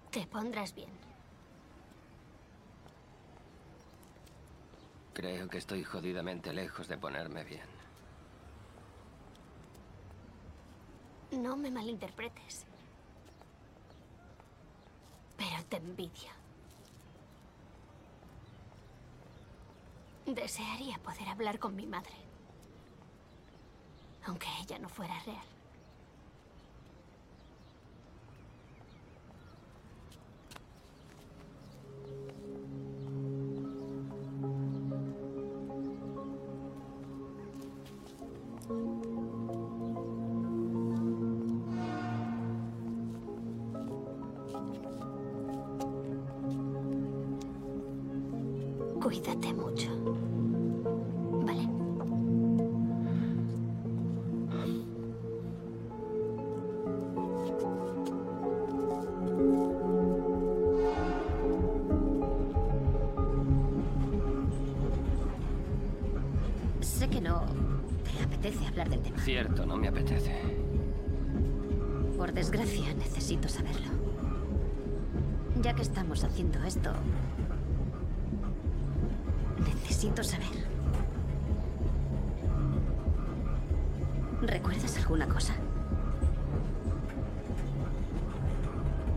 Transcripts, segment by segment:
Te pondrás bien. Creo que estoy jodidamente lejos de ponerme bien. No me malinterpretes. Pero te envidio. Desearía poder hablar con mi madre. Aunque ella no fuera real. Cuídate mucho. ¿Vale? Sé que no te apetece hablar del tema. Cierto, no me apetece. Por desgracia, necesito saberlo. Ya que estamos haciendo esto, necesito saber. ¿Recuerdas alguna cosa?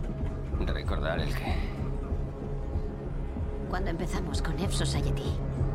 ¿Recordar el qué? Cuando empezamos con F Society.